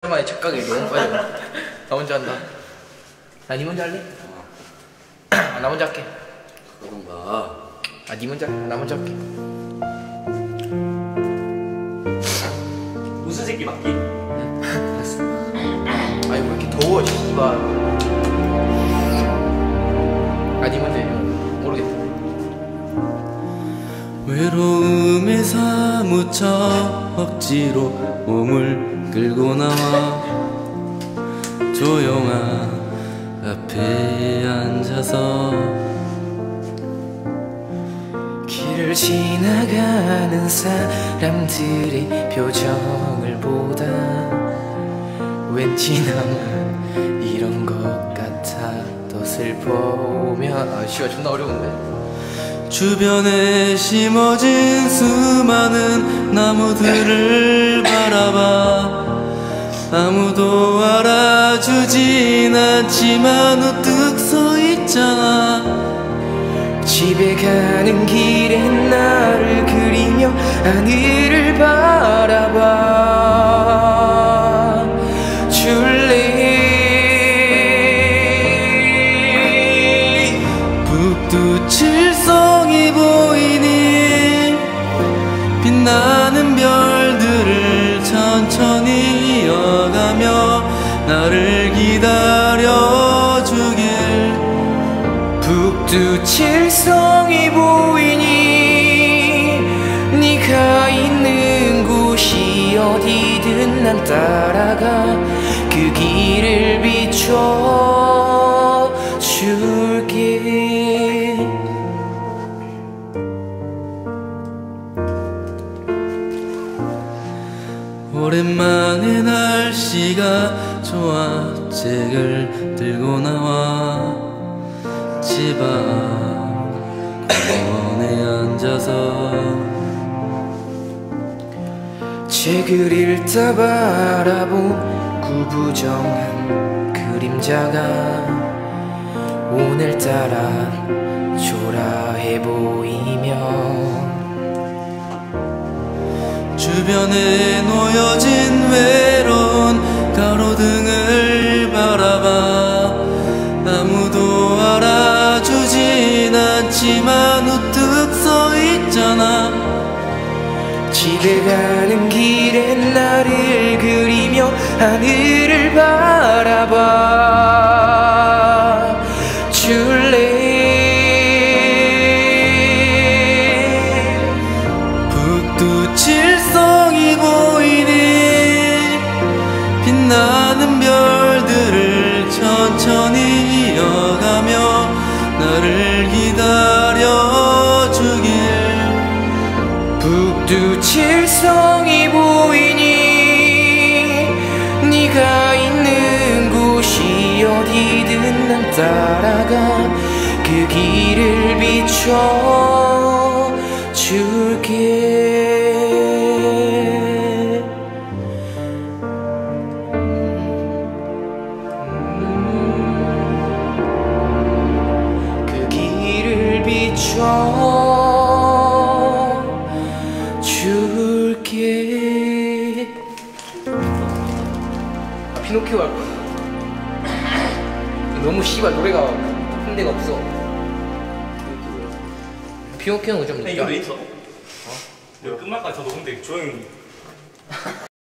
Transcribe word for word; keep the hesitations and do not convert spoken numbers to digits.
만에 착각이 너무 빨리 나 혼자 한다. 나 니 먼저 할래? 어. 아, 나 먼저 할게. 그런가? 아, 니 먼저 할게. 나 먼저 할게. 무슨 새끼 맞기? 아니 왜 이렇게 더워 씨발. 아, 니 먼저 해. 모르겠다. 외로움에 사무쳐 억지로 몸을 끌고 나와 조용한 앞에 앉아서 길을 지나가는 사람들의 표정을 보다 왠지 나만 이런 것 같아 더 슬퍼오면 아 씨발 존나 어려운데. 주변에 심어진 수많은 나무들을 바라봐 아무도 알아주진 않지만 우뚝 서 있잖아. 집에 가는 길에 나를 그리며 하늘을 바라봐 줄래. 북두칠성이 보이니 빛나는 별들을 천천히 이어가며 나를 기다려주길. 북두칠성이 보이니 네가 있는 곳이 어디든 난 따라가 그 길을 비춰줄게. 오랜만에 날씨가 좋아 책을 들고 나와 집 앞 공원에 앉아서 책을 읽다 바라본 구부정한 그림자가 오늘따라 초라해 보이며 주변에 놓여진 외로운 가로등을 바라봐 아무도 알아주진 않지만 우뚝 서 있잖아. 집에 가는 길에 나를 그리며 하늘을 바라봐 줄래. 북두칠성이 보이니 빛나는 별들을 천천히 이어가며 나를 기다려주길. 북두칠성이 보이니 네가 있는 곳이 어디든 난 따라가 그 길을 비춰줄게. 그 길을 비춰줄게. 아, 피노키오 할 거야. 너무 씨발 노래가 흥대가 없어. 피노키오는 좀 이거 왜 있어? 어? 이거 끝말까지 다 녹음돼 조용히